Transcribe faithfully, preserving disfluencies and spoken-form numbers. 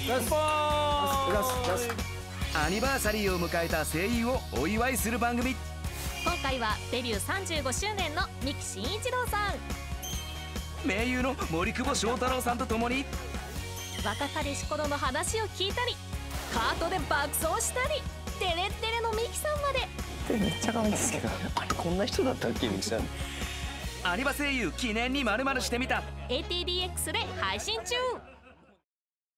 ボーン。アニバーサリーを迎えた声優をお祝いする番組。 今回はデビューさんじゅうごしゅうねんの三木真一郎さん、 名優の森久保祥太郎さんとともに若かりし頃の話を聞いたり、カートで爆走したり、デレッデレのミキさんまで。 めっちゃ可愛いですけど、あれこんな人だったっけミキさん。 アニバ声優記念に〇〇してみた。 エーティーディーエックス で配信中。